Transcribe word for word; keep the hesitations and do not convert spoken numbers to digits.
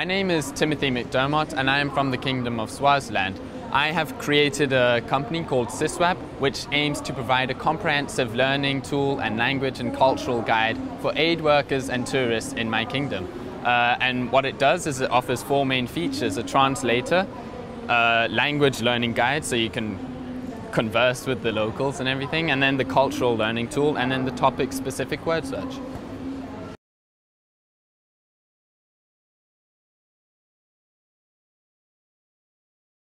My name is Timothy McDermott and I am from the Kingdom of Swaziland. I have created a company called SysWeb, which aims to provide a comprehensive learning tool and language and cultural guide for aid workers and tourists in my kingdom. Uh, and what it does is it offers four main features: a translator, a language learning guide so you can converse with the locals and everything, and then the cultural learning tool, and then the topic specific word search.